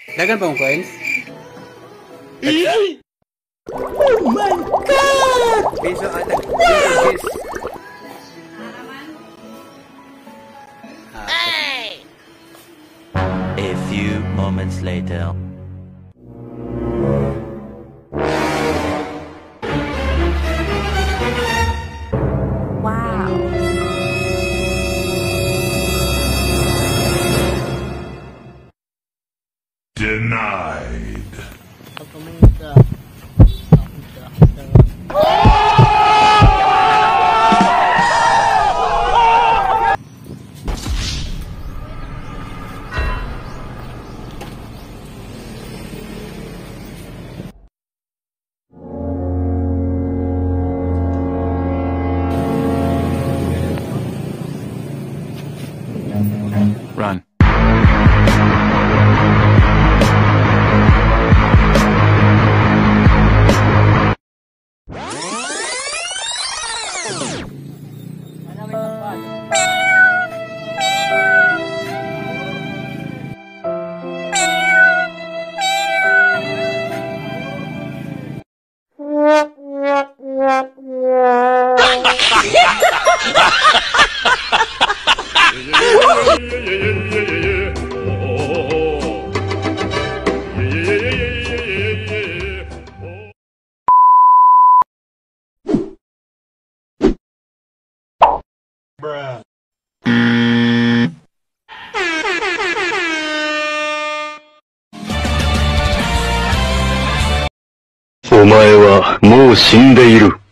Dagan pa mong coins? Oh my God! Piso atag. Piso. A few moments later. Wow. Denied. Run. Bruh. お前はもう死んでいる。